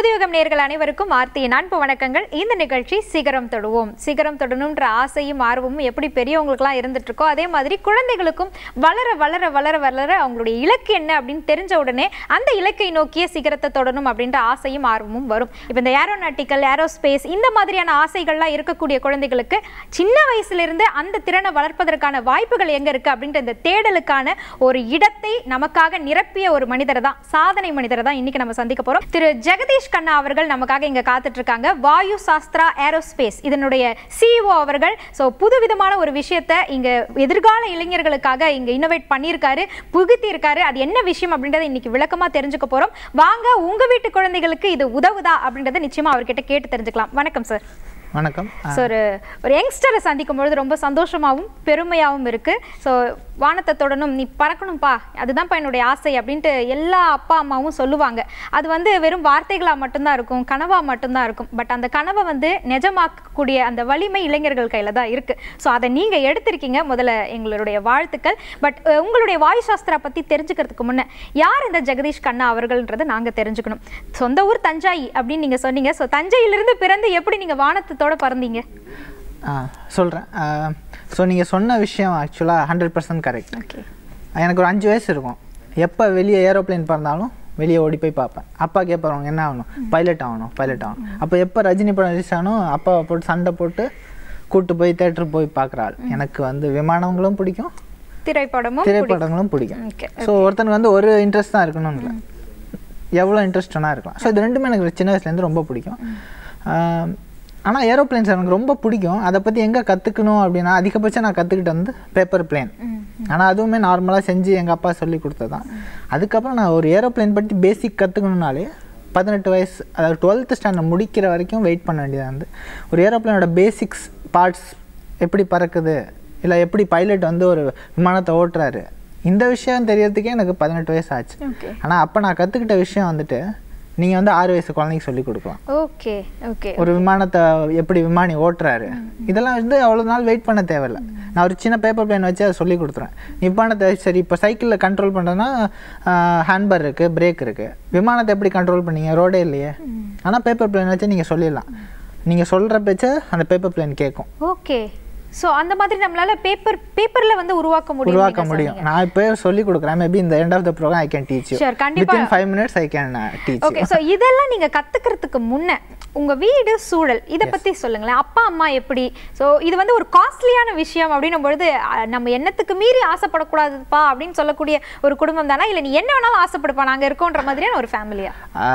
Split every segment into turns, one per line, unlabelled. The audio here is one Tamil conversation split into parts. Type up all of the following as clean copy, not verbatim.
புதுயுகம் நேயர்கள் அனைவருக்கும் ஆர்த்தியின் அன்பு வணக்கங்கள். இந்த நிகழ்ச்சி சிகரம் தொடுவோம். சிகரம் தொடணும்ன்ற ஆசையும் ஆர்வமும் எப்படி பெரியவங்களுக்குலாம் இருந்துட்டு இருக்கோ அதே மாதிரி குழந்தைகளுக்கும் வளர வளர வளர வளர அவங்களுடைய இலக்கு என்ன அப்படின்னு தெரிஞ்ச உடனே அந்த இலக்கை நோக்கிய சிகரத்தை தொடணும் அப்படின்ற ஆசையும் ஆர்வமும் வரும். இப்போ இந்த ஏரோநாட்டிக்கல், ஏரோஸ்பேஸ் இந்த மாதிரியான ஆசைகள்லாம் இருக்கக்கூடிய குழந்தைகளுக்கு சின்ன வயசுலேருந்து அந்த திறனை வளர்ப்பதற்கான வாய்ப்புகள் எங்கே இருக்குது அப்படின்ற இந்த தேடலுக்கான ஒரு இடத்தை நமக்காக நிரப்பிய ஒரு மனிதரை தான், சாதனை மனிதரை தான் இன்னைக்கு நம்ம சந்திக்க போகிறோம். திரு ஜெகதீஷ் கண்ணா அவர்கள் நமக்காக இங்க காத்துட்டு இருக்காங்க. வாயுசாஸ்திரா ஏரோஸ்பேஸ் இதனுடைய CEO அவர்கள் புதுவிதமான ஒரு விஷயத்தை இங்க எதிர்கால இளைஞர்களுக்காக இங்க இன்னோவேட் பண்ணியிருக்காரு, புகுத்தி இருக்காரு. அது என்ன விஷயம் அப்படின்றத இன்னைக்கு விளக்கமா தெரிஞ்சுக்க போறோம். வாங்க, உங்க வீட்டு குழந்தைகளுக்கு இது உதவுதா அப்படின்றத நிச்சயமா அவர்கிட்ட கேட்டு தெரிஞ்சுக்கலாம். வணக்கம் சார்.
வணக்கம்
சார். ஒரு யங்ஸ்டரை சந்திக்கும் பொழுது ரொம்ப சந்தோஷமாகவும் பெருமையாகவும் இருக்குது. ஸோ வானத்தை தொடணும், நீ பறக்கணும்ப்பா, அதுதான்ப்பா என்னுடைய ஆசை அப்படின்ட்டு எல்லா அப்பா அம்மாவும் சொல்லுவாங்க. அது வெறும் வார்த்தைகளாக மட்டும்தான் இருக்கும், கனவாக மட்டும்தான் இருக்கும். பட் அந்த கனவை நிஜமாக்கக்கூடிய அந்த வலிமை இளைஞர்கள் கையில் தான் இருக்குது. ஸோ அதை நீங்கள் எடுத்திருக்கீங்க, முதல்ல எங்களுடைய வாழ்த்துக்கள். பட் உங்களுடைய வாயுசாஸ்திரா பற்றி தெரிஞ்சுக்கிறதுக்கு முன்னே யார் இந்த ஜெகதீஷ் கண்ணா அவர்கள்ன்றதை நாங்கள் தெரிஞ்சுக்கணும். சொந்த ஊர் தஞ்சாயி அப்படின்னு நீங்கள் சொன்னீங்க. ஸோ தஞ்சையிலிருந்து பிறந்து எப்படி நீங்கள் வானத்தை பறந்தீங்க?
சொல்கிறேன். ஸோ நீங்கள் சொன்ன விஷயம் ஆக்சுவலாக 100% கரெக்ட். எனக்கு ஒரு 5 வயசு இருக்கும். எப்போ வெளியே ஏரோப்ளைன் பறந்தாலும் வெளியே ஓடி போய் பார்ப்பேன். அப்பா கேட்பாங்க என்ன ஆகணும், பைலட் ஆகணும். அப்போ எப்போ ரஜினி படம் ரிலீஸ் ஆகணும் அப்பாவை போட்டு சண்டை போட்டு கூப்பிட்டு போய் தேட்டருக்கு போய் பார்க்குறாள். எனக்கு விமானங்களும் பிடிக்கும், திரைப்படங்களும் பிடிக்கும். ஸோ ஒருத்தனுக்கு ஒரு இன்ட்ரெஸ்ட் தான் இருக்கணும்னு இல்லை, எவ்வளோ இன்ட்ரெஸ்ட் வேணா இருக்கலாம். ஸோ இது ரெண்டுமே எனக்கு சின்ன வயசுலேருந்து ரொம்ப பிடிக்கும். ஆனால் ஏரோப்ளைன்ஸ் எனக்கு ரொம்ப பிடிக்கும். அதை பற்றி எங்கே கற்றுக்கணும் அப்படின்னா அதிகபட்சம் நான் கற்றுக்கிட்டு பேப்பர் பிளேன். ஆனால் அதுவுமே நார்மலாக செஞ்சு எங்கள் அப்பா சொல்லி கொடுத்ததான். அதுக்கப்புறம் நான் ஒரு ஏரோப்ளைன் பற்றி பேசிக் கற்றுக்கணுன்னாலே 18 வயசு, அதாவது 12th ஸ்டாண்டர்ட் முடிக்கிற வரைக்கும் வெயிட் பண்ண வேண்டியதாக ஒரு ஏரோப்ளைனோட பேசிக்ஸ் பார்ட்ஸ் எப்படி பறக்குது, இல்லை எப்படி பைலட் ஒரு விமானத்தை ஓட்டுறாரு, இந்த விஷயம் தெரியறதுக்கே எனக்கு 18 வயசு ஆச்சு. ஆனால் அப்போ நான் கற்றுக்கிட்ட விஷயம் நீங்கள் 6 வயசு குழந்தைக்கு சொல்லி கொடுக்கலாம்.
Okay okay.
ஒரு விமானத்தை எப்படி விமானி ஓட்டுறாரு, இதெல்லாம் அவ்வளோ நாள் வெயிட் பண்ண தேவையில்லை. நான் ஒரு சின்ன பேப்பர் பிளேன் வச்சு அதை சொல்லி கொடுத்துருவேன். விமானத்தை சரி இப்போ சைக்கிளில் கண்ட்ரோல் பண்ணுறதுனா ஹேண்ட்பர் இருக்குது, பிரேக் இருக்குது. விமானத்தை எப்படி கண்ட்ரோல் பண்ணீங்க, ரோடே இல்லையே. ஆனால் பேப்பர் பிளேன் வச்சு நீங்கள் சொல்லிடலாம். நீங்கள் சொல்கிற பேச்சை அந்த பேப்பர் பிளேன் கேட்கும்.
ஓகே. ஸோ அந்த மாதிரி நம்மளால பேப்பரில் உருவாக்க முடியும்.
நான் இப்போ சொல்லி கொடுக்குறேன். மேபி இந்த end of the program I can teach you.
கண்டிப்பா
within 5 minutes I can teach.
Okay. So இதெல்லாம் நீங்கள் கற்றுக்கிறதுக்கு முன்னே உங்கள் வீடு சூழல் இதை பற்றி சொல்லுங்களேன். அப்பா அம்மா எப்படி? ஸோ இது ஒரு காஸ்ட்லியான விஷயம் அப்படின்னும் பொழுது நம்ம எண்ணத்துக்கு மீறி ஆசைப்படக்கூடாதுப்பா அப்படின்னு சொல்லக்கூடிய ஒரு குடும்பம் தானா, இல்லை நீ என்ன வேணாலும் ஆசைப்படுப்பா நாங்கள் இருக்கோன்ற மாதிரியான ஒரு ஃபேமிலியா?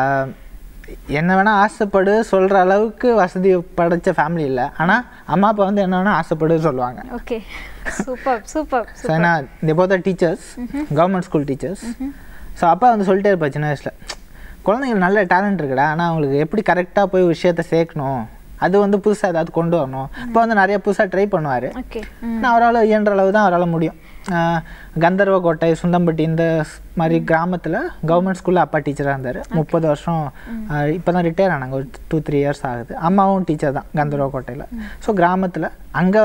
என்ன வேணால் ஆசைப்படு சொல்கிற அளவுக்கு வசதி படைச்ச ஃபேமிலி இல்லை. ஆனால் அம்மா அப்பா என்ன வேணால் ஆசைப்படு சொல்லுவாங்க.
Okay, super super.
ஸோ ஏன்னா they both are teachers, government school teachers. So அப்பா சொல்லிட்டே இருப்பா சின்ன வயசில், குழந்தைங்களுக்கு நல்ல டேலண்ட் இருக்குடா, ஆனால் அவங்களுக்கு எப்படி கரெக்டாக போய் விஷயத்தை சேர்க்கணும், அது புதுசாக ஏதாவது கொண்டு வரணும். இப்போ நிறைய புதுசாக ட்ரை பண்ணுவார். நான் அவரால் இயன்ற அளவு தான் அவரால் முடியும். கந்தர்வ கோட்டை, சுந்தம்பட்டி இந்த மாதிரி கிராமத்தில் கவர்மெண்ட் ஸ்கூலில் அப்பா டீச்சராக இருந்தார் 30 வருஷம். இப்போ தான் ரிட்டையர் ஆனாங்க, ஒரு 2-3 years ஆகுது. அம்மாவும் டீச்சர் தான் கந்தர்வ கோட்டையில். ஸோ கிராமத்தில் அங்கே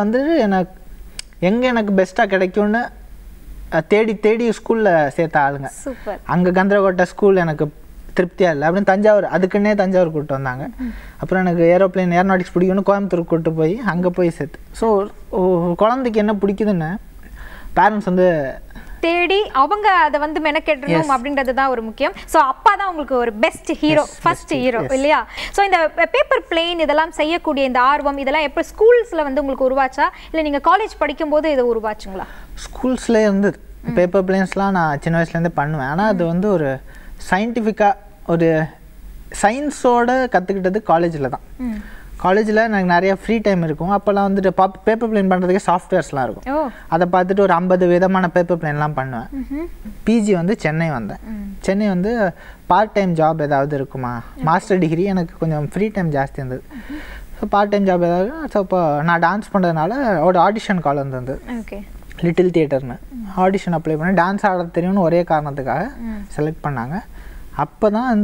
எனக்கு பெஸ்ட்டாக கிடைக்கும்னு தேடி தேடி ஸ்கூலில் சேர்த்த ஆளுங்க. அங்கே கந்தர்வகோட்டை ஸ்கூல் எனக்கு திருப்தியாக இல்லை அப்படின்னு தஞ்சாவூர், அதுக்குன்னே தஞ்சாவூர் கூப்பிட்டு வந்தாங்க. அப்புறம் எனக்கு ஏரோநாட்டிக்ஸ் பிடிக்கும்னு கோயம்புத்தூர் கூப்பிட்டு போய் அங்கே போய் சேர்த்து. ஸோ குழந்தைக்கு என்ன பிடிக்குதுன்னு பேரண்ட்ஸ்
தேடி அவங்க அதை மெனக்கெட்டணும் அப்படின்றது தான் ஒரு முக்கியம். ஸோ அப்பா தான் உங்களுக்கு ஒரு பெஸ்ட் ஹீரோ, ஃபர்ஸ்ட் ஹீரோ இல்லையா? ஸோ இந்த பேப்பர் பிளேன் இதெல்லாம் செய்யக்கூடிய இந்த ஆர்வம் இதெல்லாம் எப்போ ஸ்கூல்ஸில் உங்களுக்கு உருவாச்சா, இல்லை நீங்கள் காலேஜ் படிக்கும்போது இதை உருவாச்சுங்களா?
ஸ்கூல்ஸ்லேயே பேப்பர் பிளேன்ஸ்லாம் நான் சின்ன வயசுலேருந்தே பண்ணுவேன். ஆனால் அது ஒரு சயின்டிஃபிக்காக ஒரு சயின்ஸோட கற்றுக்கிட்டது காலேஜில் தான். காலேஜில் எனக்கு நிறைய ஃப்ரீ டைம் இருக்கும். அப்போல்லாம் பேப்பர் பிளேன் பண்ணுறதுக்கே சாஃப்ட்வேர்ஸ்லாம் இருக்கும். அதை பார்த்துட்டு ஒரு 50 விதமான பேப்பர் பிளேன்லாம் பண்ணுவேன். பிஜி சென்னை வந்தேன். சென்னை பார்ட் டைம் ஜாப் ஏதாவது இருக்குமா, மாஸ்டர் டிகிரி எனக்கு கொஞ்சம் ஃப்ரீ டைம் ஜாஸ்தி இருந்தது. ஸோ பார்ட் டைம் ஜாப் ஏதாவது. ஸோ இப்போ நான் டான்ஸ் பண்ணுறதுனால ஒரு ஆடிஷன் கால் வந்தது, லிட்டில் தியேட்டர்னு. ஆடிஷன் அப்ளை பண்ணி டான்ஸ் ஆட தெரியும்னு ஒரே காரணத்துக்காக செலக்ட் பண்ணாங்க. அப்போ தான்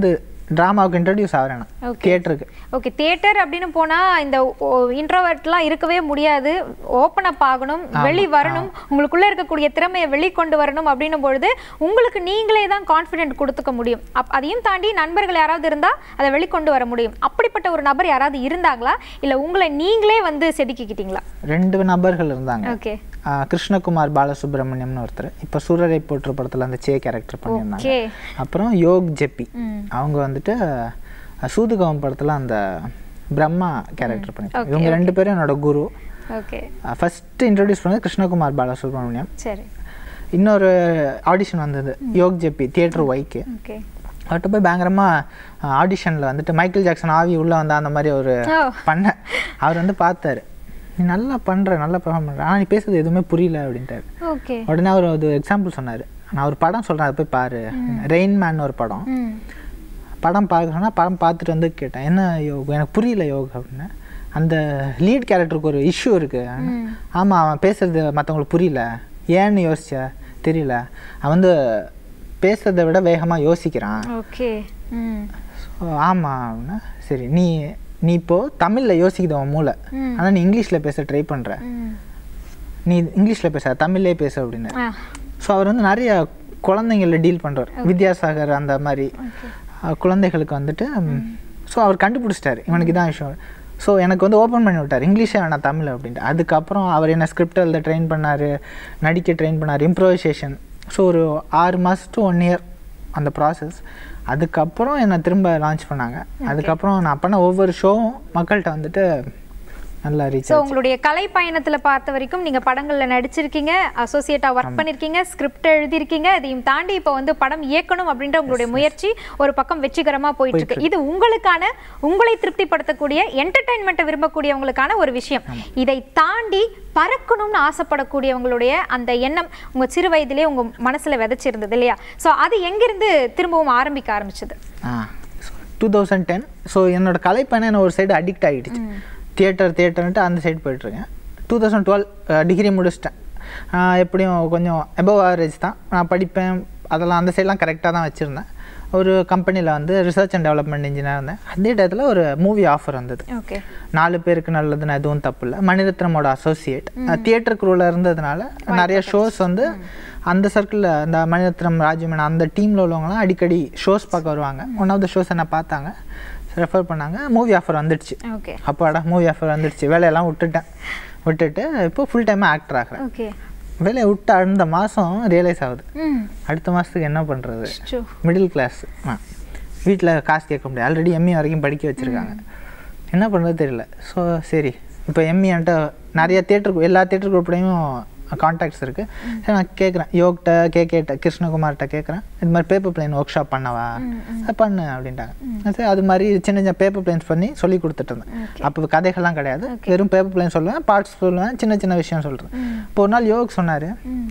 ட்ராமாவுக்கு இன்ட்ரடியூஸ் ஆகிறேன் தியேட்டருக்கு.
ஓகே, தியேட்டர் அப்படின்னு போனால் இந்த இன்ட்ரோவர்ட்லாம் இருக்கவே முடியாது, ஓப்பன் அப் ஆகணும், வெளி வரணும், உங்களுக்குள்ளே இருக்கக்கூடிய திறமையை வெளிக்கொண்டு வரணும். அப்படின்னும் பொழுது உங்களுக்கு நீங்களே தான் கான்ஃபிடென்ட் கொடுத்துக்க முடியும். அதையும் தாண்டி நண்பர்கள் யாராவது இருந்தால் அதை வெளிக்கொண்டு வர முடியும். அப்படிப்பட்ட ஒரு நபர் யாராவது இருந்தாங்களா, இல்லை உங்களை நீங்களே வந்து செதுக்கிக்கிட்டீங்களா?
2 நபர்கள் இருந்தாங்க.
ஓகே,
கிருஷ்ணகுமார் பாலசுப்ரமணியம்னு ஒருத்தர், இப்போ சூரரை போற்று படத்தில் அந்த சே கேரக்டர் பண்ணியிருந்தாங்க. அப்புறம் யோக் ஜெப்பி, அவங்க வந்துட்டு சூதுகவம் படத்தில் அந்த பிரம்மா கேரக்டர் பண்ணியிருக்காங்க. இவங்க 2 பேரும் என்னோட குரு. ஃபர்ஸ்ட் இன்ட்ரோடியூஸ் பண்ணது கிருஷ்ணகுமார் பாலசுப்ரமணியம். சரி, இன்னொரு ஆடிஷன் வந்தது யோக் ஜெப்பி தியேட்டர் ஒய்க்கு. அவர்கிட்ட போய் பயங்கரமாக ஆடிஷனில் வந்துட்டு மைக்கேல் ஜாக்சன் ஆவி உள்ளே வந்தா அந்த மாதிரி ஒரு பண்ண அவர் வந்து பார்த்தாரு, நீ நல்லா பண்ணுற, நல்லா பெர்ஃபார்ம் பண்ணுற, ஆனால் நீ பேசுறது எதுவுமே புரியல அப்படின்ட்டாரு. உடனே அவர் ஒரு எக்ஸாம்பிள் சொன்னார், நான் ஒரு படம் சொல்கிறேன் அதை போய் பாரு, ரெயின்மேன் ஒரு படம். படம் பார்க்குறேன்னா படம் பார்த்துட்டு வந்து கேட்டேன், என்ன யோக் எனக்கு புரியல யோக் அப்படின்னு. அந்த லீட் கேரக்டருக்கு ஒரு இஷ்யூ இருக்குது. ஆமாம், அவன் பேசுறது மற்றவங்களுக்கு புரியல, ஏன்னு யோசிச்சா தெரியல, அவன் வந்து பேசுறதை விட வேகமாக யோசிக்கிறான். ஆமாம் அப்படின்னா, சரி நீ இப்போது தமிழில் யோசிக்குது உன் மூளை, ஆனால் நீ இங்கிலீஷில் பேச ட்ரை பண்ணுற, நீ இங்கிலீஷில் பேச தமிழ்லே பேச அப்படின்னு. ஸோ அவர் வந்து நிறைய குழந்தைங்கள டீல் பண்ணுறார், வித்யாசாகர் அந்த மாதிரி குழந்தைகளுக்கு வந்துட்டு. ஸோ அவர் கண்டுபிடிச்சிட்டார் இவனுக்கு இதான் விஷயம். ஸோ எனக்கு வந்து ஓப்பன் பண்ணி விட்டார், இங்கிலீஷே வேணாம் தமிழ் அப்படின்ட்டு. அதுக்கப்புறம் அவர் என்ன ஸ்கிரிப்ட் எழுத ட்ரெயின் பண்ணார், நடிக்க ட்ரெயின் பண்ணார், இம்ப்ரோவைசேஷன். ஸோ ஒரு 6 மாதம் to 1 year அந்த ப்ராசஸ். அதுக்கப்புறம் என்னை திரும்ப லான்ச் பண்ணாங்க. அதுக்கப்புறம் நான் பண்ண ஒவ்வொரு ஷோவும் மக்கள்கிட்ட வந்துட்டு நல்லா ரீச்.
ஸோ உங்களுடைய கலை பயணத்தில் பார்த்த வரைக்கும் நீங்கள் படங்களில் நடிச்சிருக்கீங்க, அசோசியேட்டாக ஒர்க் பண்ணியிருக்கீங்க, ஸ்கிரிப்ட் எழுதியிருக்கீங்க, இதையும் தாண்டி இப்போ வந்து படம் இயக்கணும் அப்படின்ற உங்களுடைய முயற்சி ஒரு பக்கம் வெற்றிகரமாக போயிட்டு இருக்கு. இது உங்களுக்கான, உங்களை திருப்திப்படுத்தக்கூடிய, என்டர்டைன்மெண்ட்டை விரும்பக்கூடியவங்களுக்கான ஒரு விஷயம். இதை தாண்டி பறக்கணும்னு ஆசைப்படக்கூடியவங்களுடைய அந்த எண்ணம் உங்கள் சிறு வயதிலே உங்கள் மனசில் விதைச்சிருந்தது இல்லையா? ஸோ அது எங்கிருந்து திரும்பவும் ஆரம்பிக்க ஆரம்பிச்சது?
2010. ஸோ என்னோட கலைப்பயணம் என்ன ஒரு சைடு அடிக்ட் ஆகிடுச்சு, தியேட்டர்ன்ட்டு அந்த சைடு போயிட்டுருக்கேன். 2012 டிகிரி முடிச்சிட்டேன். எப்படியும் கொஞ்சம் எபவ் ஆவரேஜ் தான் நான் படிப்பேன், அதெல்லாம் அந்த சைட்லாம் கரெக்டாக தான் வச்சுருந்தேன். ஒரு கம்பெனியில் வந்து ரிசர்ச் அண்ட் டெவலப்மெண்ட் இன்ஜினியர் இருந்தேன். அதே டயத்தில் ஒரு மூவி ஆஃபர் வந்தது, 4 பேருக்கு நல்லதுன்னு எதுவும் தப்பு இல்லை, மணிரத்னமோட அசோசியேட். தியேட்டர் குரூவில் இருந்ததுனால நிறைய ஷோஸ் வந்து அந்த சர்க்கிளில் அந்த மணிரத்னம் ராஜ்யமேனா அந்த டீமில் உள்ளவங்களாம் அடிக்கடி ஷோஸ் பார்க்க வருவாங்க. ஒன் ஆஃப் த ஷோஸ் என்ன பார்த்தாங்க, ரெஃபர் பண்ணாங்க, மூவி ஆஃபர் வந்துடுச்சு. அப்பாடா மூவி ஆஃபர் வந்துடுச்சு, வேலையெல்லாம் விட்டுட்டு இப்போ ஃபுல் டைமாக ஆக்டர் ஆகிறேன். வேலையை விட்டு அந்த மாதம் ரியலைஸ் ஆகுது, அடுத்த மாதத்துக்கு என்ன பண்ணுறது, மிடில் கிளாஸ், வீட்டில் காசு கேட்க முடியாது, ஆல்ரெடி எம்ஏ வரைக்கும் படிக்க வச்சுருக்காங்க, என்ன பண்ணுறது தெரியல. ஸோ சரி இப்போ எம்ஏன்ட்டு நிறைய எல்லா தியேட்டர் குரூப்லேயும் கான்டாக்ட்ஸ் இருக்குது. சரி நான் கேட்குறேன், யோகிட்ட கேட்ட கிருஷ்ணகுமார்கிட்ட கேட்குறேன், இது மாதிரி பேப்பர் பிளேன் ஒர்க் ஷாப் பண்ணவா, பண்ணு அப்படின்ட்டாங்க. சரி அது மாதிரி சின்ன சின்ன பேப்பர் பிளேன்ஸ் பண்ணி சொல்லி கொடுத்துட்டு இருந்தேன். அப்போ கதைகள்லாம் கிடையாது, வெறும் பேப்பர் பிளேன் சொல்லுவேன், பார்ட்ஸ் சொல்லுவேன், சின்ன சின்ன விஷயம் சொல்கிறேன். இப்போ ஒரு நாள் யோக் சொன்னார்,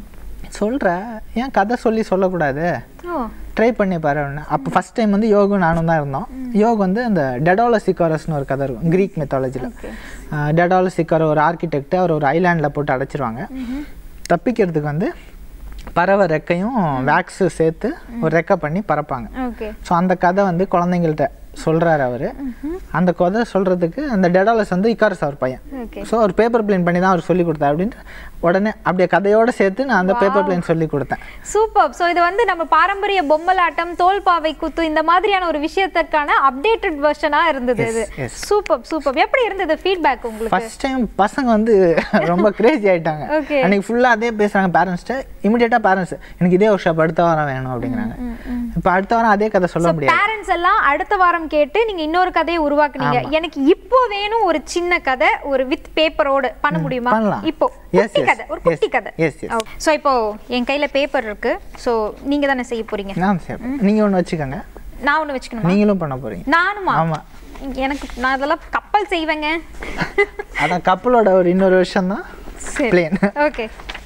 சொல்கிற ஏன் கதை சொல்லக்கூடாது, ட்ரை பண்ணி பாரு அப்படின்னு. அப்போ ஃபஸ்ட் டைம் வந்து யோகும் நானும் தான் இருந்தோம். யோக் வந்து அந்த டெடாலஸ் இக்காரஸ்னு ஒரு கதை இருக்கும் க்ரீக் மெத்தாலஜியில். டெடாலஸ் இக்கார ஒரு ஆர்கிடெக்ட், அவர் ஒரு ஐலாண்டில் போட்டு அடைச்சிருவாங்க. தப்பிக்கிறதுக்கு வந்து பறவை ரெக்கையும் வேக்ஸு சேர்த்து ஒரு ரெக்கை பண்ணி பறப்பாங்க. ஸோ அந்த கதை வந்து குழந்தைங்கள்ட்ட சொல்கிறாரு அவர். அந்த கதை சொல்கிறதுக்கு அந்த டெடாலஸ் வந்து இக்காரஸ் அவர் பையன். ஸோ அவர் பேப்பர் பிளேன் பண்ணி தான் அவர் சொல்லி கொடுத்தா அப்படின்ட்டு உடனே அப்படியே கதையோடு சேர்த்து நான் அந்த பேப்பர் பிளேன் சொல்லி கொடுத்தேன்.
சூப்பர். ஸோ இது வந்து நம்ம பாரம்பரிய பொம்மலாட்டம், தோல்பாவை கூத்து, இந்த மாதிரியான ஒரு விஷயத்துக்கான அப்டேட்டட் வெர்ஷனாக இருந்தது. இது சூப்பர். எப்படி இருந்தது ஃபீட்பேக் உங்களுக்கு?
ஃபர்ஸ்ட் டைம் பசங்க வந்து ரொம்ப கிரேசி ஆகிட்டாங்க. அன்றைக்கி ஃபுல்லாக அதே பேசுகிறாங்க பேரண்ட்ஸ்ட்டு. இமிடியேட்டாக பேரண்ட்ஸ் எனக்கு இதே ஒர்க் ஷாப் அடுத்த வாரம் வேணும் அப்படிங்கிறாங்க. இப்போ அடுத்த வாரம் அதே கதை சொல்ல முடியாது.
பேரண்ட்ஸ் எல்லாம் அடுத்த வாரம் கேட்டு நீங்க இன்னொரு கதையை உருவாக்குனீங்க. எனக்கு இப்போ வேணும் ஒரு சின்ன கதை, ஒரு வித் பேப்பரோட பண்ண முடியுமா? இப்போ குட்டி கதை, ஒரு குட்டி கதை. சோ இப்போ என் கையில பேப்பர் இருக்கு. சோ நீங்க தானே செய்ய போறீங்க?
நான் செய்யறேன். நீங்க ஒன்னு வச்சுக்கங்க.
நான் ஒன்னு வச்சுக்கணுமா?
நீங்களும் பண்ண போறீங்க.
நானுமா?
ஆமா.
நான் அதெல்லாம் கப்பல் செய்வேங்க.
அதான் கப்பலோட ஒரு இன்னொரு விஷயம் தான் பிளேன்.
ஓகே.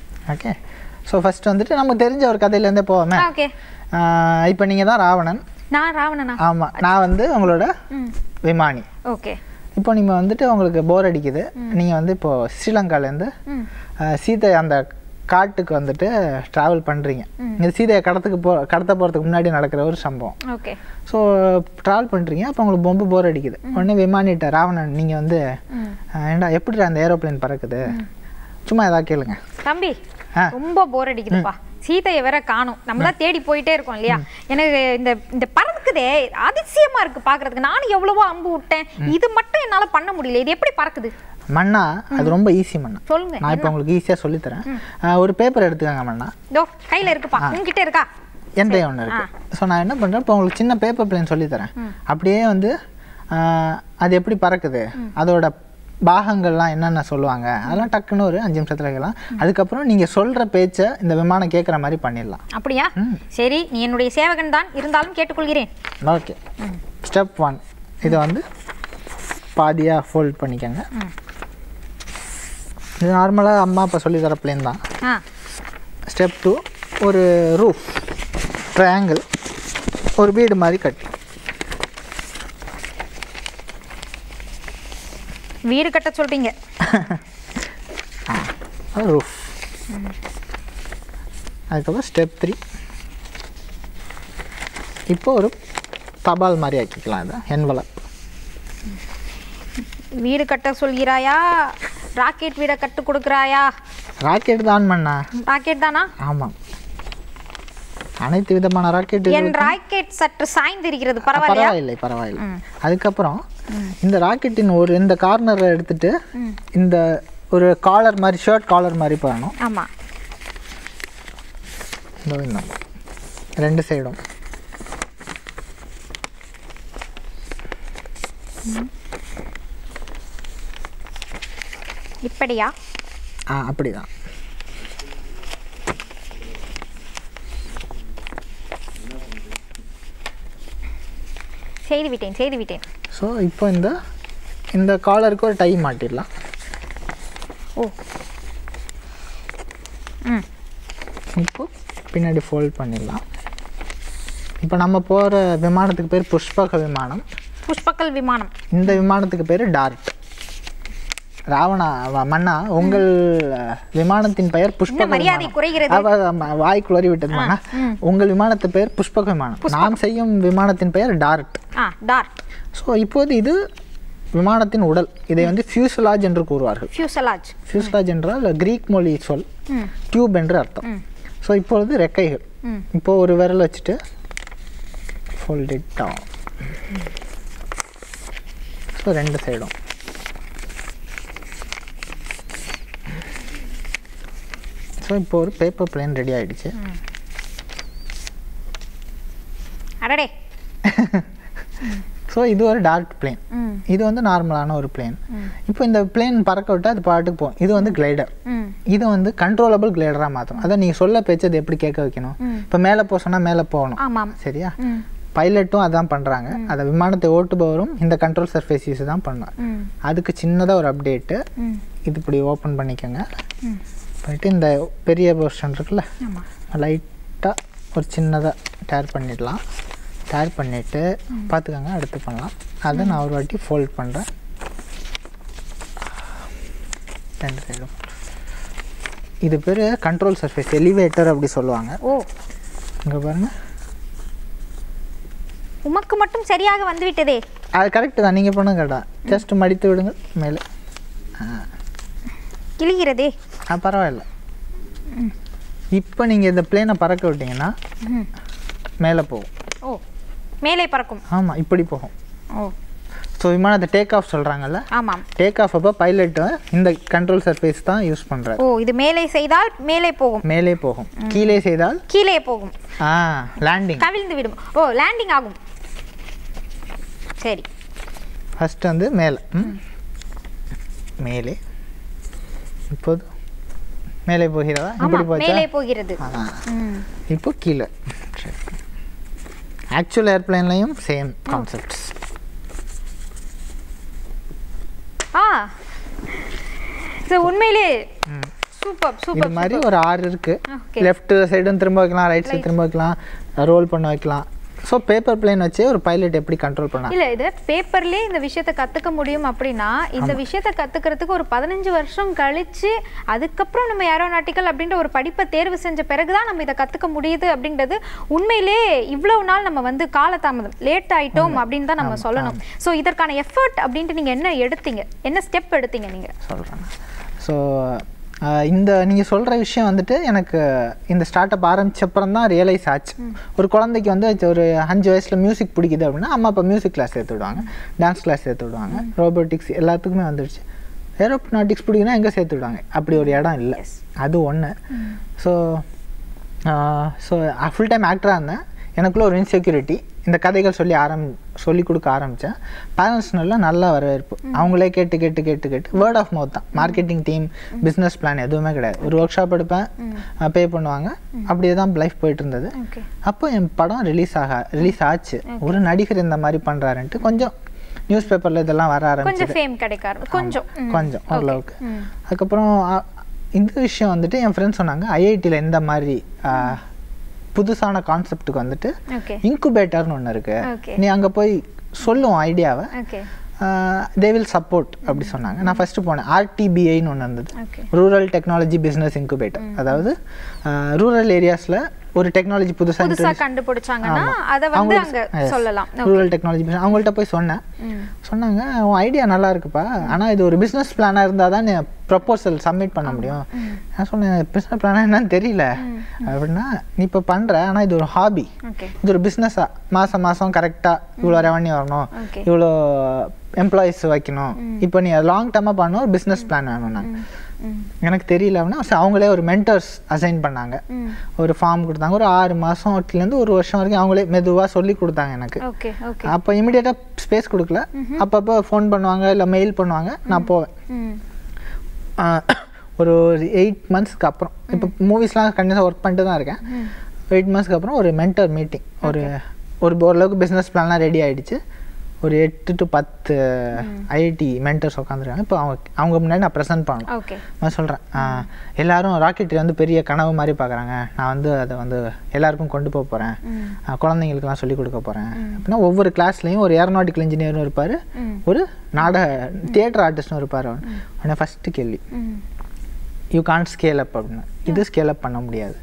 சோ ஃபர்ஸ்ட் வந்துட்டு நமக்கு தெரிஞ்ச ஒரு கதையில இருந்தே போவோமே.
ஓகே.
இப்போ நீங்க தான் ராவணன்.
நான் ராவணனா?
ஆமா. நான் வந்து உங்களோட விமானி.
ஓகே.
இப்போ நீங்கள் வந்துட்டு உங்களுக்கு போர் அடிக்குது, நீங்கள் வந்து இப்போது ஸ்ரீலங்காலேருந்து சீதை அந்த காட்டுக்கு வந்துட்டு ட்ராவல் பண்ணுறீங்க. இந்த சீதையை கடத்த போகிறதுக்கு முன்னாடி நடக்கிற ஒரு சம்பவம்.
ஓகே.
ஸோ ட்ராவல் பண்ணுறீங்க, அப்போ உங்களுக்கு ரொம்ப போர் அடிக்குது. உடனே விமானிட்ட ராவணன் நீங்கள் வந்து ஏண்டா எப்படி அந்த ஏரோப்ளேன் பறக்குது, சும்மா ஏதாவது கேளுங்க.
தம்பி ரொம்ப போர் அடிக்குதுப்பா, சீதையை வேற காணும், நம்ம தான் தேடி போயிட்டே இருக்கோம் இல்லையா, எனக்கு இந்த பறக்குதே அதிசயமா இருக்கு பாக்குறதுக்கு, நானும் எவ்வளவோ அம்பு விட்டேன், இது மட்டும் என்னால பண்ண முடியல, இது எப்படி பறக்குது?
மண்ணா அது ரொம்ப ஈஸி மண்ணா,
சொல்லுங்க.
நான் இப்போ உங்களுக்கு ஈஸியாக சொல்லித்தரேன். ஒரு பேப்பர் எடுத்துக்கோங்க மண்ணா.
இதோ கையில் இருக்குப்பா, உங்ககிட்ட இருக்கா?
என்கிட்ட ஒன்று இருக்கு. ஸோ நான் என்ன பண்ணுறேன், இப்போ உங்களுக்கு சின்ன பேப்பர் பிளேன் சொல்லித்தரேன். அப்படியே வந்து அது எப்படி பறக்குது, அதோட பாகங்கள்லாம் என்னென்ன சொல்லுவாங்க, அதெல்லாம் டக்குன்னு ஒரு 5 நிமிஷத்தில் கேட்கலாம். அதுக்கப்புறம் நீங்கள் சொல்கிற பேச்சை இந்த விமானம் கேட்குற மாதிரி பண்ணிடலாம்.
அப்படியா? சரி, நீ என்னுடைய சேவகன் தான், இருந்தாலும் கேட்டுக்கொள்கிறேன்.
ஓகே. ஸ்டெப் 1, இதை வந்து பாதியாக ஃபோல்ட் பண்ணிக்கோங்க. இது நார்மலாக அம்மா அப்பா சொல்லி தர பிளேன் தான். ஸ்டெப் 2, ஒரு ரூஃப் ட்ரையாங்கிள், ஒரு வீடு மாதிரி கட்டி.
வீடு கட்ட சொல்றீங்க?
ரூஃப். அதுக்கப்புறம் ஸ்டெப் 3, இப்போ ஒரு தபால் மாதிரி ஆக்கிக்கலாம். இது என்வலப்.
வீடு கட்ட சொல்கிறாயா, ராக்கெட் வீடை கட்டு கொடுக்குறாயா?
ராக்கெட் தான் பண்ணா.
ராக்கெட் தானா?
ஆமாம், அனைத்து விதமான ராக்கெட்.
என் ராக்கெட் சற்று சாய்ந்திருக்கிறது, பரவாயில்லையா?
பரவாயில்லை பரவாயில்லை. அதுக்கப்புறம் இந்த ராக்கெட்டின் இந்த கார்னரை எடுத்துட்டு இந்த ஒரு காலர் மாதிரி, ஷர்ட் காலர் மாதிரி போடணும்.
ஆமாம்.
இந்த 2 சைடும்.
இப்படியா?
அப்படிதான்.
செய்து விட்டேன்.
ஸோ இப்போ இந்த காலருக்கு ஒரு டை மாட்டிடலாம்.
ஓ.
இப்போ பின்னாடி ஃபோல்ட் பண்ணிடலாம். இப்போ நம்ம போகிற விமானத்துக்கு பேர் புஷ்பக விமானம்.
புஷ்பக்கல் விமானம்.
இந்த விமானத்துக்கு பேர் டார்ட். ராவணா மன்னா, உங்கள் விமானத்தின் பெயர் புஷ்பக விமானம். வாய் குளறி விட்டது மன்னா. உங்கள் விமானத்து பெயர் புஷ்பக விமானம், நாம் செய்யும் விமானத்தின் பெயர் டார்ட். ஸோ இப்போது இது விமானத்தின் உடல். இதை வந்து ஃபியூசலாஜ் என்று கூறுவார்கள். ஃபியூசலாஜ் என்றால் கிரீக் மொழி சொல், டியூப் என்று அர்த்தம். ஸோ இப்பொழுது ரெக்கைகள். இப்போ ஒரு விரல் வச்சுட்டு ஃபோல்ட் இட் டவுன். ஸோ 2 சைடும். ஸோ இப்போ ஒரு பேப்பர் பிளேன் ரெடி ஆகிடுச்சு.
அடடே.
ஸோ இது ஒரு டார்ட் பிளேன், இது வந்து நார்மலான ஒரு பிளேன். இப்போ இந்த பிளேன் பறக்க விட்டால் அது பாட்டுக்கு போகும். இது வந்து கிளைடர். இது வந்து கண்ட்ரோலபிள் கிளைடராக மாற்றணும். அதை நீங்கள் சொல்ல பேச்சு அதை எப்படி கேட்க வைக்கணும். இப்போ மேலே போக சொன்னால் மேலே போகணும், சரியா? பைலட்டும் அதான் பண்ணுறாங்க. அதை விமானத்தை ஓட்டுபவரும் இந்த கண்ட்ரோல் சர்ஃபேஸ் யூஸ் தான் பண்ணுவாங்க. அதுக்கு சின்னதாக ஒரு அப்டேட்டு, இது இப்படி ஓப்பன் பண்ணிக்கோங்க. போயிட்டு இந்த பெரிய போர்ஷன் இருக்குல்ல, லைட்டாக ஒரு சின்னதாக டேர் பண்ணிடலாம். டேர் பண்ணிவிட்டு பார்த்துக்கோங்க, அடுத்து பண்ணலாம். அதை நான் ஒரு வாட்டி ஃபோல்ட் பண்ணுறேன். 2 சைடும். இது பேர் கண்ட்ரோல் சர்ஃபேஸ், எலிவேட்டர் அப்படி சொல்லுவாங்க. இங்கே பாருங்கள்,
உமக்கு மட்டும் சரியாக வந்து விட்டதே.
அது கரெக்டு தான், நீங்கள் பண்ணுங்க கேட்டா. ஜஸ்ட் மடித்து விடுங்க மேலே.
கிழிகிறதே.
பரவாயில்ல. இப்போ நீங்கள் இந்த பிளேனை பறக்க விட்டீங்கன்னா மேலே போகும்.
ஓ, மேலே பறக்கும்.
ஆமாம், இப்படி போகும்.
ஓ.
ஸோ விமானத்தை டேக் ஆஃப் சொல்கிறாங்கல்ல,
ஆமாம்.
டேக் ஆஃப் அப்போ பைலட்டு இந்த கண்ட்ரோல் சர்ஃபேஸ் தான் யூஸ் பண்ணுறாரு.
ஓ, இது மேலே செய்தால் மேலே போகும்,
மேலே போகும். கீழே செய்தால்
கீழே போகும்.
லேண்டிங்
கவிழ்ந்து விடும். ஓ, லேண்டிங் ஆகும். சரி,
ஃபஸ்ட்டு வந்து மேலே, மேலே. இப்போது மேலே போகிறதா? இப்படி போச்சா?
மேலே போகிறது.
இப்போ கீழே. ஆக்சுவல் ஏர்பிளைன்லையும் சேம் கான்செப்ட்ஸ்.
உண்மையிலே சூப்பர் சூப்பர்.
இது மாதிரி ஒரு 6 இருக்கு. லெஃப்ட் சைடும் திரும்ப வைக்கலாம், ரைட் சைடு திரும்ப வைக்கலாம், ரோல் பண்ண வைக்கலாம், ஸோ பேப்பர் பிளேன் வச்சு ஒரு பைலட் எப்படி கண்ட்ரோல் பண்ணலாம்?
இல்லை, இது பேப்பர்லேயே இந்த விஷயத்தை கற்றுக்க முடியும் அப்படின்னா இந்த விஷயத்தை கற்றுக்கிறதுக்கு ஒரு 15 வருஷம் கழிச்சு அதுக்கப்புறம் நம்ம ஏரோநாட்டிக்கல் அப்படின்ற ஒரு படிப்பை தேர்வு செஞ்ச பிறகுதான் நம்ம இதை கற்றுக்க முடியுது அப்படின்றது உண்மையிலே இவ்வளவு நாள் நம்ம வந்து காலதாமதம் லேட் ஆயிட்டோம் அப்படின்னு தான் நம்ம சொல்லணும். ஸோ இதற்கான எஃபர்ட் அப்படின்ட்டு நீங்கள் என்ன எடுத்தீங்க, என்ன ஸ்டெப் எடுத்தீங்க நீங்கள்?
சொல்கிறேன். ஸோ இந்த நீங்கள் சொல்கிற விஷயம் வந்துட்டு எனக்கு இந்த ஸ்டார்ட் அப் ஆரம்பிச்சப்பறம் தான் ரியலைஸ் ஆச்சு. ஒரு குழந்தைக்கு வந்து ஒரு 5 வயசில் மியூசிக் பிடிக்குது அப்படின்னா அம்மா அப்பா மியூசிக் கிளாஸ் சேர்த்து விடுவாங்க, டான்ஸ் கிளாஸ் சேர்த்து விடுவாங்க, ரோபோட்டிக்ஸ் எல்லாத்துக்குமே வந்துடுச்சு. ஏரோநாட்டிக்ஸ் பிடிக்குன்னா எங்கே சேர்த்து விடுவாங்க? அப்படி ஒரு இடம் இல்லை. அது ஒன்று. ஸோ ஃபுல் டைம் ஆக்டராக இருந்தேன். எனக்குள்ள ஒரு இன்செக்யூரிட்டி. இந்த கதைகள் சொல்லி கொடுக்க ஆரம்பித்தேன். பேரண்ட்ஸ் நல்ல வரவேற்பு. அவங்களே கேட்டு வேர்ட் ஆஃப் மவுத் தான். மார்க்கெட்டிங் டீம், பிஸ்னஸ் பிளான் எதுவுமே கிடையாது. ஒரு ஒர்க் ஷாப் எடுப்பேன், பே பண்ணுவாங்க, அப்படியே தான் லைஃப் போயிட்டு இருந்தது. அப்போ என் படம் ரிலீஸ் ஆச்சு. ஒரு நடிகர் இந்த மாதிரி பண்ணுறாருன்ட்டு கொஞ்சம் நியூஸ் பேப்பரில் இதெல்லாம் வர ஆரம்பிச்சு கொஞ்சம் ஓரளவுக்கு. அதுக்கப்புறம் இந்த விஷயம் வந்துட்டு என் ஃப்ரெண்ட்ஸ் சொன்னாங்க, ஐஐடியில் இந்த மாதிரி புதுசான கான்செப்டுக்கு வந்துட்டு இன்குபேட்டர்னு ஒன்று இருக்கு, நீ அங்கே போய் சொல்லுவோம் ஐடியாவை, தே வில் சப்போர்ட் அப்படி சொன்னாங்க. நான் ஃபஸ்ட்டு போனேன். RTBIன்னு ஒன்று இருந்தது, ரூரல் டெக்னாலஜி பிஸ்னஸ் இன்குபேட்டர். அதாவது ரூரல் ஏரியாஸில் ஒரு டெக்னாலஜி புதுசாக
கண்டுபிடிச்சாங்கன்னா அதை வந்து அங்க சொல்லலாம்.
ரூரல் டெக்னாலஜி பிஸ்னஸ் அவங்கள்ட்ட போய் சொன்னாங்க, உன் ஐடியா நல்லா இருக்குப்பா, ஆனால் இது ஒரு பிஸ்னஸ் பிளானாக இருந்தால் தான் ப்ரப்போசல் சப்மிட் பண்ண முடியும். நான் சொன்னேன், பிஸ்னஸ் பிளானாக என்னன்னு தெரியல அப்படின்னா, நீ இப்போ பண்ணுற, ஆனால் இது ஒரு ஹாபி, இது ஒரு பிஸ்னஸாக மாதம் கரெக்டாக இவ்வளோ ரெவன்யூ வரணும், இவ்வளோ எம்ப்ளாயீஸ் வைக்கணும், இப்போ நீ லாங் டேர்மாக பண்ணணும், ஒரு பிஸ்னஸ் பிளான் வேணும். நான் எனக்கு தெரியல அப்படின்னா அவங்களே ஒரு மென்டர்ஸ் அசைன் பண்ணாங்க, ஒரு ஃபார்ம் கொடுத்தாங்க. ஒரு 6 மாதத்துலேருந்து 1 வருஷம் வரைக்கும் அவங்களே மெதுவாக சொல்லி கொடுத்தாங்க எனக்கு. அப்போ இமிடியேட்டாக ஸ்பேஸ் கொடுக்கல, அப்பப்போ ஃபோன் பண்ணுவாங்க இல்லை மெயில் பண்ணுவாங்க, நான் போவேன். ஒரு 8 மந்த்ஸ்க்கு அப்புறம், இப்போ மூவிஸ்லாம் கண்டிப்பாக ஒர்க் பண்ணிட்டு தான் இருக்கேன். 8 மந்த்ஸ்க்கு அப்புறம் ஒரு மென்டர் மீட்டிங், ஓரளவுக்கு பிஸ்னஸ் பிளான்லாம் ரெடி ஆகிடுச்சு. ஒரு 8 to 10 ஐஐடி மென்டர்ஸ் உட்காந்துருக்காங்க. இப்போ அவங்க முன்னாடி நான் ப்ரெசென்ட் பண்ணணும். நான் சொல்கிறேன், எல்லாரும் ராக்கெட் வந்து பெரிய கனவு மாதிரி பார்க்குறாங்க, நான் வந்து அதை வந்து எல்லாருக்கும் கொண்டு போக போகிறேன், குழந்தைங்களுக்குலாம் சொல்லிக் கொடுக்க போகிறேன் அப்படின்னா, ஒவ்வொரு கிளாஸ்லேயும் ஒரு ஏரோநாட்டிக்கல் இன்ஜினியரும் இருப்பார், ஒரு தியேட்டர் ஆர்டிஸ்டும் இருப்பார். ஆனால் ஃபஸ்ட்டு கேள்வி, யூ கான்ட் ஸ்கேல் அப் அப்படின்னா, இது ஸ்கேல் அப் பண்ண முடியாது,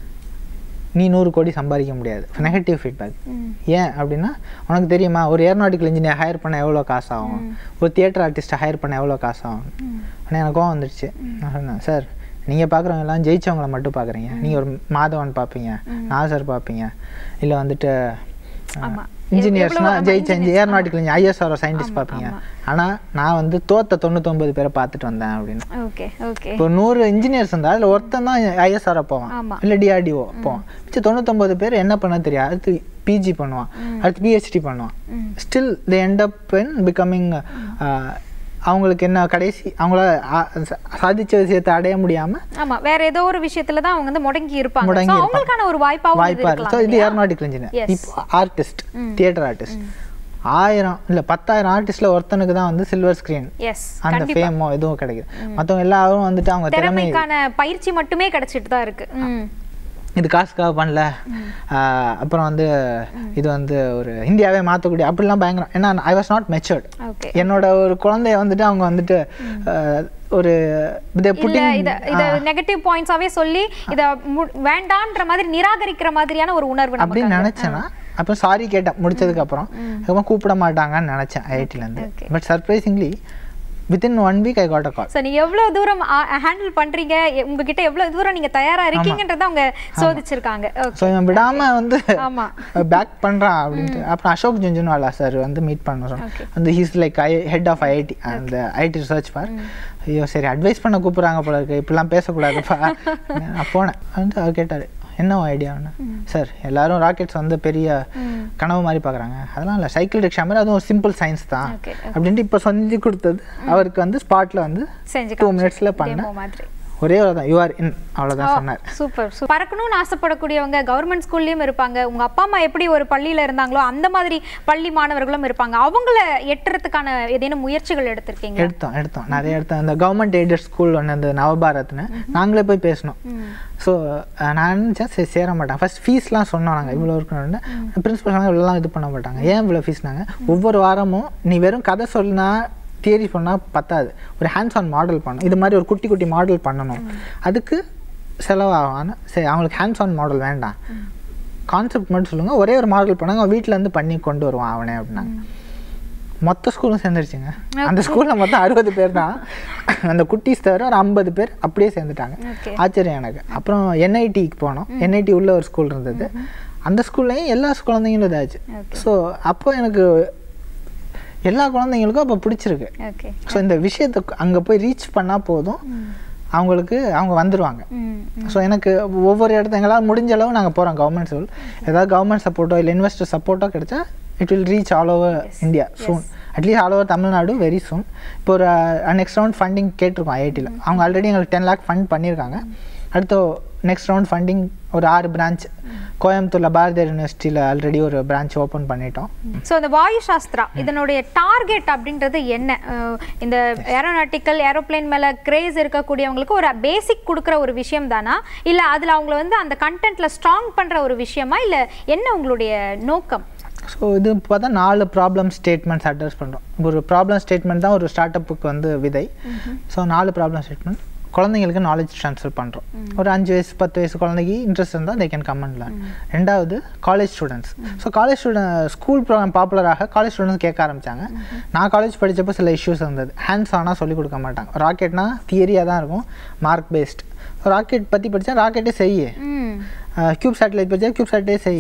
நீ 100 கோடி சம்பாதிக்க முடியாது. Negative feedback. ஏன் அப்படின்னா, உனக்கு தெரியுமா ஒரு ஏரோநாட்டிக்கல் இன்ஜினியர் ஹையர் பண்ண எவ்வளோ காசு ஆகும், ஒரு தியேட்டர் ஆர்டிஸ்ட்டை ஹையர் பண்ண எவ்வளோ காசு ஆகும். ஆனால் எனக்கு கோவம் வந்துடுச்சு. நான் சொன்னேன், சார் நீங்கள் பார்க்குறவங்க எல்லாம் ஜெயிச்சவங்களை மட்டும் பார்க்குறீங்க, நீங்கள் ஒரு மாதவன் பார்ப்பீங்க, நாசர் பார்ப்பீங்க, இல்லை வந்துட்டு இன்ஜினியர்ஸ்னா ஜெயிச்ச ஏரோநாட்டிக்கல் இன்ஜினியர் ISRO சயின்டிஸ்ட் பார்ப்பீங்க. ஆனால் நான் வந்து தோத்த 99 பேரை பார்த்துட்டு வந்தேன் அப்படின்னு. இப்போ 100 இன்ஜினியர்ஸ் இருந்தால் அதில் ஒருத்தன் தான் ISRO போவான், இல்லை DRDO போவான். மிச்சம் 99 பேர் என்ன பண்ண தெரியாது, அடுத்து PG பண்ணுவான், அடுத்து PhD பண்ணுவான். Still they end up in becoming, அவங்களுக்கு என்ன கடைசி அவங்கள சாதிச்ச விஷயத்தை அடைய முடியாம
வேற ஏதோ ஒரு விஷயத்துல தான் அவங்க வந்து முடங்கி இருப்பாங்க. அவங்களுக்கான ஒரு வாய்ப்பா இருக்கு.
ஸோ இது ஏரோநாட்டிக்கல் இன்ஜினியர். இப்போ ஆர்டிஸ்ட், தியேட்டர் ஆர்டிஸ்ட் 1000 இல்லை 10,000 ஆர்டிஸ்ட்ல ஒருத்தனுக்கு தான் வந்து சில்வர் ஸ்கிரீன் அந்த ஃபேமோ எதுவும் கிடைக்குது. மற்றவங்க எல்லாரும் வந்துட்டு அவங்க திறமைக்கான
பயிற்சி மட்டுமே கிடைச்சிட்டு தான் இருக்கு.
இது காசுக்காக பண்ணல, அப்புறம் வந்து இது வந்து ஒரு இந்தியாவே மாற்றக்கூடிய அப்படிலாம் பயங்கரம். ஏன்னா ஐ வாஸ் நாட் மெச்சூர்ட். என்னோட ஒரு குழந்தைய வந்துட்டு அவங்க வந்துட்டு ஒரு
நெகட்டிவ் பாயிண்ட்ஸாவே சொல்லி இத வேண்டான்ற மாதிரி நிராகரிக்கிற மாதிரியான ஒரு உணர்வு
அப்படின்னு நினைச்சேன்னா, அப்புறம் சாரி கேட்டேன் முடிச்சதுக்கு அப்புறம் கூப்பிட மாட்டாங்கன்னு நினைச்சேன் ஐஐடில இருந்து. But surprisingly within 1 week I got a call.
So நீ எவ்வளவு தூரம் ஹேண்டில் பண்றீங்க, உங்ககிட்ட எவ்வளவு தூரம் நீங்க தயாரா இருக்கீங்கன்றத அவங்க சோதிச்சிருக்காங்க.
சோ இவன் விடாம வந்து பேக் பண்றான் அப்படினு. அப்புறம் அசோக் ஜுன்ஜுன்வாலா சார் வந்து மீட் பண்ணோம். அந்த he is like head of IIT and IT research for. ஐயோ சரி அட்வைஸ் பண்ண கூப்பிடுறாங்க போல இருக்கு, இப்படிலாம் பேசக்கூடாதுப்பா. நான் போனேன் வந்து அவர் கேட்டாரு, என்ன ஐடியான்னு. சார் எல்லாரும் ராக்கெட்ஸ் வந்து பெரிய கனவு மாதிரி பார்க்குறாங்க, அதெல்லாம் இல்லை, சைக்கிள் ரிக்ஷா மாதிரி, அதுவும் சிம்பிள் சயின்ஸ் தான் அப்படின்ட்டு இப்போ செஞ்சு கொடுத்தது அவருக்கு வந்து ஸ்பாட்டில் வந்து 2 மினிட்ஸில் பண்ணேன். ஒரே ஒரு தான், யூ ஆர் இன், அவ்வளோதான் சொன்னார்.
சூப்பர். பறக்கணும்னு ஆசைப்படக்கூடியவங்க கவர்மெண்ட் ஸ்கூல்லையும் இருப்பாங்க, உங்கள் அப்பா அம்மா எப்படி ஒரு பள்ளியில் இருந்தாங்களோ அந்த மாதிரி பள்ளி மாணவர்களும் இருப்பாங்க. அவங்கள எட்டுறதுக்கான ஏதேனும் முயற்சிகள் எடுத்திருக்கீங்க?
எடுத்தோம் நிறைய எடுத்தோம். அந்த கவர்மெண்ட் எய்டட் ஸ்கூல் ஒன்று, அந்த நவபாரத்னு நாங்களே போய் பேசணும். ஸோ நான் நினச்சேன் சரி சேர மாட்டேன். ஃபஸ்ட் ஃபீஸ்லாம் சொன்னோம் நாங்கள் இவ்வளோ இருக்கணும்னு. பிரின்ஸிபல் சொன்னாங்க இவ்வளோலாம் இது பண்ண மாட்டாங்க. ஏன் இவ்வளோ ஃபீஸ்? நாங்கள் ஒவ்வொரு வாரமும் நீ வெறும் கதை சொல்லினா தியரி சொன்னால் பத்தாது, ஒரு ஹேண்ட்ஸ் ஆன் மாடல் பண்ணணும். இது மாதிரி ஒரு குட்டி குட்டி மாடல் பண்ணணும், அதுக்கு செலவாகும். சரி அவங்களுக்கு ஹேண்ட்ஸ் ஆன் மாடல் வேண்டாம், கான்செப்ட் மட்டும் சொல்லுங்கள், ஒரே ஒரு மாடல் பண்ணாங்க, அவன் வீட்டிலேருந்து பண்ணி கொண்டு வருவான் அவனே அப்படின்னாங்க. மொத்த ஸ்கூலும் சேர்ந்துருச்சுங்க. அந்த ஸ்கூலில் மொத்தம் 60 பேர் தான், அந்த குட்டீஸ் தவிர ஒரு 50 பேர் அப்படியே சேர்ந்துட்டாங்க. ஆச்சரியம் எனக்கு. அப்புறம் என்ஐடிக்கு போனோம். என்ஐடி உள்ள ஒரு ஸ்கூல் இருந்தது, அந்த ஸ்கூல்லையும் எல்லா குழந்தைங்களும் இதாச்சு. ஸோ அப்போ எனக்கு எல்லா குழந்தைங்களுக்கும் அப்போ பிடிச்சிருக்கு. ஸோ இந்த விஷயத்தை அங்கே போய் ரீச் பண்ணால் போதும், அவங்க வந்துடுவாங்க. ஸோ எனக்கு ஒவ்வொரு இடத்துல எங்களால் முடிஞ்ச அளவு நாங்கள் போகிறோம். கவர்மெண்ட் ஸ்கூல் ஏதாவது கவர்மெண்ட் சப்போர்ட்டோ இல்லை இன்வெஸ்டர் சப்போர்ட்டோ கிடைச்சா it will reach all over India soon, at least all over Tamil Nadu very soon. இப்போ ஒரு நெக்ஸ்ட் ரவுண்ட் ஃபண்டிங் கேட்டிருக்கோம் ஐஐடியில். அவங்க ஆல்ரெடி எங்களுக்கு 10 lakh ஃபண்ட் பண்ணியிருக்காங்க. அடுத்து நெக்ஸ்ட் ரவுண்ட் ஃபண்டிங் ஒரு 6 பிரான்ச் கோயம்புத்தூரில் பாரதியார் யூனிவர்சிட்டியில் ஆல்ரெடி ஒரு பிரான்ச் ஓப்பன் பண்ணிட்டோம்.
ஸோ இந்த வாயுசாஸ்திரா இதனுடைய டார்கெட் அப்படின்றது என்ன? இந்த ஏரோநாட்டிக்கல் ஏரோப்ளேன் மேலே கிரேஸ் இருக்கக்கூடியவங்களுக்கு ஒரு பேசிக் கொடுக்குற ஒரு விஷயம் தானா, இல்லை அதில் அவங்கள வந்து அந்த கண்டென்ட்டில் ஸ்ட்ராங் பண்ணுற ஒரு விஷயமா, இல்லை என்ன உங்களுடைய நோக்கம்?
ஸோ இது பார்த்தா 4 ப்ராப்ளம் ஸ்டேட்மெண்ட்ஸ் அட்ரஸ் பண்ணுறோம். ஒரு ப்ராப்ளம் ஸ்டேட்மெண்ட் தான் ஒரு ஸ்டார்ட் அப்புக்கு வந்து விதை. ஸோ 4 ப்ராப்ளம் ஸ்டேட்மெண்ட் குழந்தைங்களுக்கு நாலேஜ் ட்ரான்ஸ்ஃபர் பண்ணுறோம். ஒரு 5 வயசு 10 வயசு குழந்தைக்கு இன்ட்ரெஸ்ட் இருந்தால் they can come and learn. ரெண்டாவது college students. So college school program பாப்புலராக காலேஜ் ஸ்டூடெண்ட்ஸ் கேட்க ஆரம்பித்தாங்க. நான் காலேஜ் படித்தப்போ சில இஷ்யூஸ் இருந்தது. ஹேண்ட்ஸ் ஆனால் சொல்லிக் கொடுக்க மாட்டாங்க. ராக்கெட்னா தியரியாக தான் இருக்கும், மார்க் பேஸ்ட். ராக்கெட் பற்றி படித்தா ராக்கெட்டே செய்ய, க்யூப் சேட்டலைட் படித்தா க்யூப் சேட்டலைட்டே செய்ய.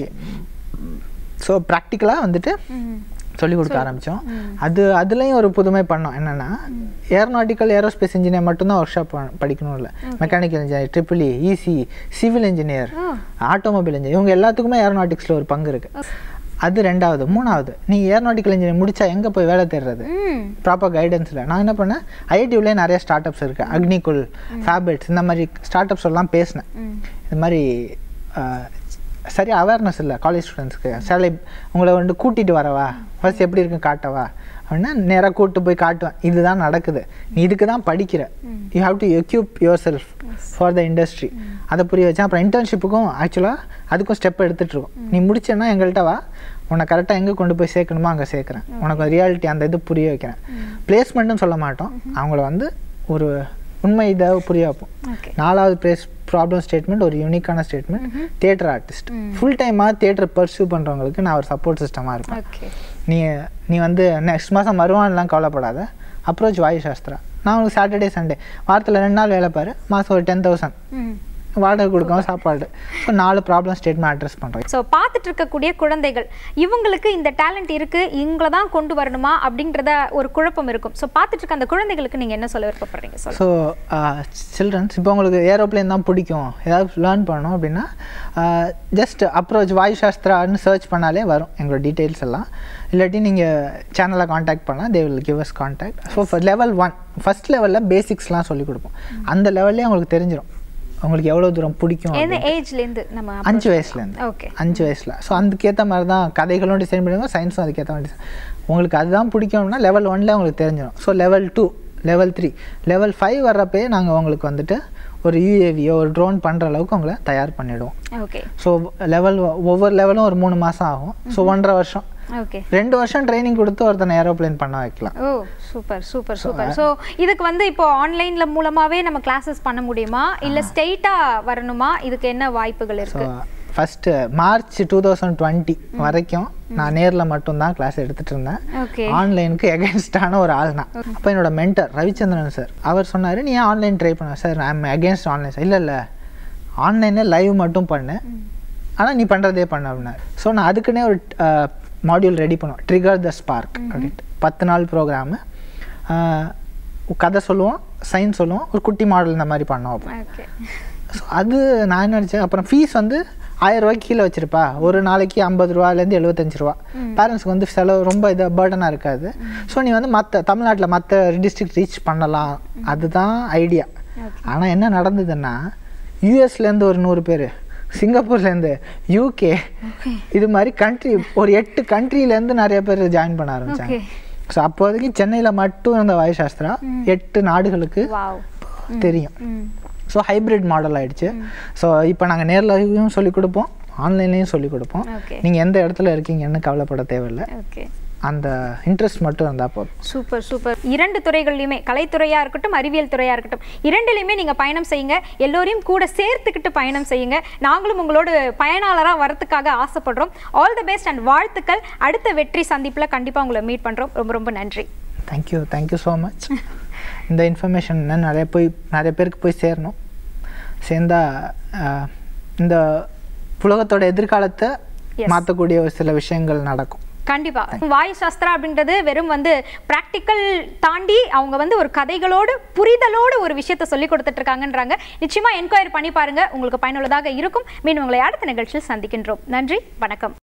ஸோ ப்ராக்டிக்கலாக வந்துட்டு சொல்லிக் கொடுக்க ஆரம்பித்தோம். அதுலேயும் ஒரு புதுமை பண்ணோம். என்னென்னா ஏரோநாட்டிக்கல் ஏரோஸ்பேஸ் இன்ஜினியர் மட்டும்தான் ஒர்க் ஷாப் படிக்கணும் இல்லை, mechanical engineer, triple E, EC, civil engineer, automobile engineer, இவங்க எல்லாத்துக்குமே ஏரோநாட்டிக்ஸில் ஒரு பங்கு இருக்குது. அது ரெண்டாவது. மூணாவது, நீ ஏரோநாட்டிக்கல் இன்ஜினியர் முடித்தா எங்கே போய் வேலை தேடுறது? ப்ராப்பர் கைடன்ஸில் நான் என்ன பண்ணேன், ஐஐடியிலே நிறைய ஸ்டார்ட் அப்ஸ் இருக்குது, அக்னிகுல், ஃபேபெட்ஸ், இந்த மாதிரி ஸ்டார்ட் அப்ஸ் எல்லாம் பேசினேன். இது மாதிரி சரியா அவேர்னஸ் இல்லை காலேஜ் ஸ்டூடெண்ட்ஸ்க்கு. சேலை உங்களை வந்து கூட்டிகிட்டு வரவா, ஃபர்ஸ்ட் எப்படி இருக்குன்னு காட்டவா அப்படின்னா நேராக கூப்பிட்டு போய் காட்டுவேன். இதுதான் நடக்குது, நீ இதுக்கு தான் படிக்கிற, you have to equip yourself for the industry. அதை புரிய வச்சேன். அப்புறம் இன்டர்ன்ஷிப்புக்கும் ஆக்சுவலாக அதுக்கும் ஸ்டெப் எடுத்துகிட்ருக்கோம். நீ முடிச்சேன்னா எங்கள்கிட்ட வா, உன்னை கரெக்டாக எங்கே கொண்டு போய் சேர்க்கணுமோ அங்கே சேர்க்குறேன், உனக்கு ரியாலிட்டி அந்த இது புரிய வைக்கிறேன். பிளேஸ்மெண்ட்டும் சொல்ல மாட்டோம், அவங்கள வந்து ஒரு உண்மை இதை புரிய வைப்போம். 4வது ப்ராப்ளம் ஸ்டேட்மெண்ட் ஒரு யூனிக்கான ஸ்டேட்மெண்ட், தியேட்டர் ஆர்டிஸ்ட். ஃபுல் டைமாக தியேட்டர் பர்சியூ பண்ணுறவங்களுக்கு நான் ஒரு சப்போர்ட் சிஸ்டமாக இருப்பேன். நீ வந்து நெக்ஸ்ட் மாதம் வருவான்லாம் கவலைப்படாத, அப்ரோச் வாயுசாஸ்திரா. நான் உங்களுக்கு சாட்டர்டே சண்டே வாரத்தில் 2 நாள் வேலை பாரு, மாதம் ஒரு 10,000 வாடகை கொடுக்காம சாப்பாடு. ஸோ 4 ப்ராப்ளம் ஸ்டேட்மெண்ட் அட்ரஸ் பண்ணுறோம்.
ஸோ பார்த்துட்டு இருக்கக்கூடிய குழந்தைகள் இவங்களுக்கு இந்த டேலண்ட் இருக்குது, இவங்கள தான் கொண்டு வரணுமா அப்படின்றத ஒரு குழப்பம் இருக்கும். ஸோ பார்த்துட்டு இருக்க அந்த குழந்தைகளுக்கு நீங்கள் என்ன சொல்ல விருப்பப்படுறீங்க?
ஸோ சில்ட்ரன்ஸ், இப்போ உங்களுக்கு ஏரோப்ளேன் தான் பிடிக்கும், ஏதாவது லேர்ன் பண்ணணும் அப்படின்னா ஜஸ்ட் அப்ரோச் வாயுசாஸ்திரான்னு சர்ச் பண்ணாலே வரும் எங்களோட டீட்டெயில்ஸ் எல்லாம். இல்லாட்டி நீங்கள் சேனலை காண்டாக்ட் பண்ணலாம், they will give us contact. So level 1 first லெவலில் பேசிக்ஸ்லாம் சொல்லிக் கொடுப்போம். அந்த லெவல்லே உங்களுக்கு தெரிஞ்சிடும் உங்களுக்கு எவ்வளோ தூரம் பிடிக்கும்.
எந்த ஏஜ்லேருந்து? நம்ம
5 வயசுலேருந்து.
ஓகே,
5 வயசில். ஸோ அதுக்கேற்ற மாதிரி தான் கதைகளும் டிசைன் பண்ணுவாங்க, சயின்ஸும் அதுக்கேற்ற மாதிரி டிசைன். உங்களுக்கு அதுதான் பிடிக்கும்னா லெவல் 1ல் உங்களுக்கு தெரிஞ்சிடும். ஸோ லெவல் 2, லெவல் 3, லெவல் 5 வர்றப்பே நாங்கள் உங்களுக்கு வந்துட்டு ஒரு யூஏவியோ ஒரு ட்ரோன் பண்ணுற அளவுக்கு அவங்கள தயார் பண்ணிவிடுவோம்.
ஓகே.
ஸோ ஒவ்வொரு லெவலும் ஒரு 3 மாதம் ஆகும். ஸோ 1.5 வருஷம், 2 வருஷம் ட்ரைனிங் கொடுத்து ஒருத்தனை ஏரோப்ளேன் பண்ண வைக்கலாம்.
Oh super super super. So இதுக்கு வந்து இப்போ ஆன்லைனில் மூலமாகவே நம்ம கிளாஸஸ் பண்ண முடியுமா, இல்லை ஸ்ட்ரெயிட்டாக வரணுமா? இதுக்கு என்ன வாய்ப்புகள் இருக்கு?
ஃபஸ்ட்டு மார்ச் 2020 வரைக்கும் நான் நேரில் மட்டும்தான் கிளாஸ் எடுத்துகிட்டு இருந்தேன். ஆன்லைனுக்கு எகென்ஸ்டான ஒரு ஆள் நான். அப்போ என்னோட மென்டர் ரவிச்சந்திரன் சார் அவர் சொன்னார், நீ ஏன் ஆன்லைன் ட்ரை பண்ண? Sir I am against online. Sir இல்லை ஆன்லைனில் லைவ் மட்டும் பண்ணு, ஆனால் நீ பண்ணுறதே பண்ண அப்படின்னாரு. ஸோ நான் அதுக்குன்னே ஒரு மாடியூல் ரெடி பண்ணுவோம், ட்ரிகர் த ஸ்பார்க் அப்படின்ட்டு. 10 நாள் ப்ரோக்ராமு, கதை சொல்லுவோம், சயின்ஸ் சொல்லுவோம், ஒரு குட்டி மாடல் இந்த மாதிரி பண்ணோம். அப்போ ஸோ அது நான் என்ன நினச்சேன், அப்புறம் ஃபீஸ் வந்து 1000 ரூபாய்க்கு கீழே வச்சுருப்பா, ஒரு நாளைக்கு 50 ரூபாலேருந்து 75 ரூபா. பேரண்ட்ஸ்க்கு வந்து செலவு ரொம்ப இதாக பேர்டனாக இருக்காது. ஸோ நீ வந்து தமிழ்நாட்டில் மற்ற டிஸ்ட்ரிக்ட் ரீச் பண்ணலாம், அதுதான் ஐடியா. ஆனால் என்ன நடந்ததுன்னா யூஎஸ்லேருந்து ஒரு 100 பேர், சிங்கப்பூர்லேருந்து, யூகே, இது மாதிரி கண்ட்ரி ஒரு 8 கண்ட்ரிலேருந்து நிறைய பேர் ஜாயின் பண்ண ஆரம்பித்தாங்க. ஸோ அப்போதைக்கு சென்னையில் மட்டும் இருந்த வாயுசாஸ்திரா 8 நாடுகளுக்கு தெரியும். ஸோ ஹைப்ரிட் மாடல் ஆகிடுச்சு. ஸோ இப்போ நாங்கள் நேர்லையும் சொல்லிக் கொடுப்போம், ஆன்லைன்லேயும் சொல்லிக் கொடுப்போம். நீங்கள் எந்த இடத்துல இருக்கீங்கன்னு கவலைப்பட தேவையில்லை, அந்த இன்ட்ரெஸ்ட் மட்டும் இருந்தால் போதும்.
Super super. 2 துறைகள்லையுமே, கலைத்துறையாக இருக்கட்டும், அறிவியல் துறையாக இருக்கட்டும், 2லையுமே நீங்கள் பயணம் செய்யுங்க. எல்லோரையும் கூட சேர்த்துக்கிட்டு பயணம் செய்யுங்க. நாங்களும் உங்களோட பயனாளராக வரத்துக்காக ஆசைப்படுறோம். ஆல் தி பெஸ்ட் அண்ட் வாழ்த்துக்கள். அடுத்த வெற்றி சந்திப்பில் கண்டிப்பாக உங்களை மீட் பண்ணுறோம். ரொம்ப ரொம்ப நன்றி.
Thank you so much. இந்த இன்ஃபர்மேஷன் நிறைய பேருக்கு போய் சேரணும். சேர்ந்தா இந்த உலகத்தோட எதிர்காலத்தை மாற்றக்கூடிய ஒரு சில விஷயங்கள் நடக்கும்.
கண்டிப்பா. வாயுசாஸ்திரா அப்படின்றது வெறும் பிராக்டிக்கல் தாண்டி அவங்க ஒரு கதைகளோடு புரிதலோடு ஒரு விஷயத்தை சொல்லி கொடுத்துட்டு இருக்காங்கன்றாங்க. நிச்சயமா என்கொயரி பண்ணி பாருங்க, உங்களுக்கு பயனுள்ளதாக இருக்கும். மீண்டும் உங்களை அடுத்த நிகழ்ச்சியில் சந்திக்கின்றோம். நன்றி, வணக்கம்.